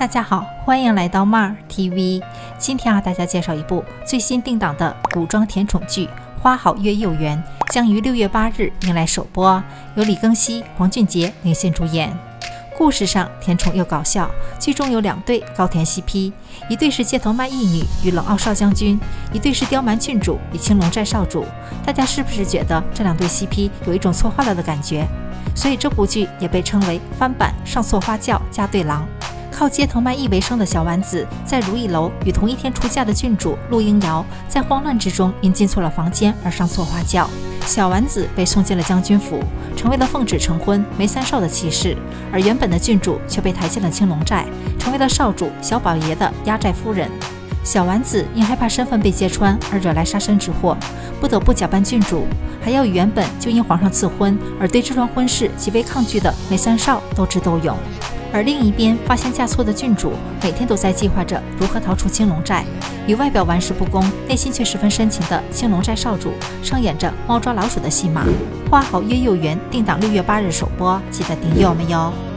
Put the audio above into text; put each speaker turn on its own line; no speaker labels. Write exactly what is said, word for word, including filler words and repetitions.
大家好，欢迎来到 Mar T V。今天啊，大家介绍一部最新定档的古装甜宠剧《花好月幼圆》，将于六月八日迎来首播，由李庚希、黄俊杰领衔主演。故事上甜宠又搞笑，剧中有两对高甜 C P， 一对是街头卖艺女与冷傲少将军，一对是刁蛮郡主与青龙寨少主。大家是不是觉得这两对 C P 有一种错换了的感觉？所以这部剧也被称为翻版上错花轿加对郎。靠街头卖艺为生的小丸子，在如意楼与同一天出嫁的郡主陆英瑶，在慌乱之中因进错了房间而上错花轿。小丸子被送进了将军府，成为了奉旨成婚梅三少的骑士，而原本的郡主却被抬进了青龙寨，成为了少主小宝爷的压寨夫人。小丸子因害怕身份被揭穿而惹来杀身之祸，不得不假扮郡主，还要与原本就因皇上赐婚而对这桩婚事极为抗拒的梅三少斗智斗勇。而另一边，发现嫁错的郡主每天都在计划着如何逃出青龙寨，与外表玩世不恭，内心却十分深情的青龙寨少主上演着猫抓老鼠的戏码。花好月幼圆定档六月八日首播，记得订阅我们哟。